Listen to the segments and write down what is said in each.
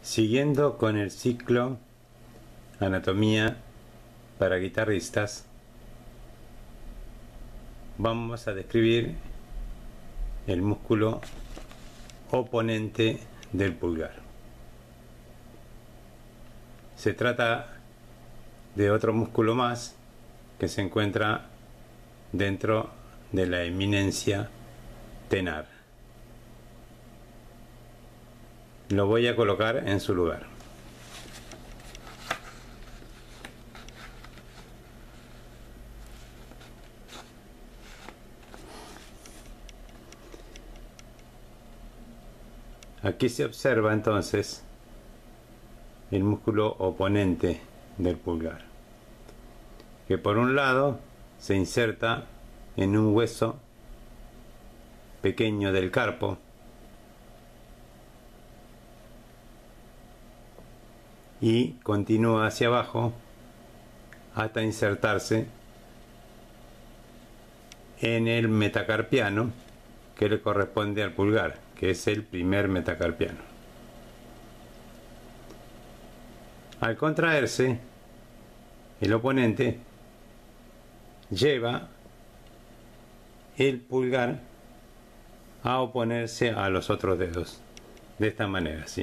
Siguiendo con el ciclo Anatomía para guitarristas, vamos a describir el músculo oponente del pulgar. Se trata de otro músculo más que se encuentra dentro de la eminencia tenar. Lo voy a colocar en su lugar. Aquí se observa entonces el músculo oponente del pulgar, que por un lado se inserta en un hueso pequeño del carpo y continúa hacia abajo hasta insertarse en el metacarpiano que le corresponde al pulgar, que es el primer metacarpiano. Al contraerse, el oponente lleva el pulgar a oponerse a los otros dedos, de esta manera, así.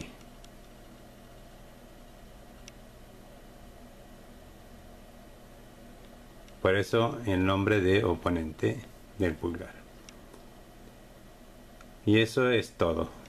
Por eso el nombre de oponente del pulgar. Y eso es todo.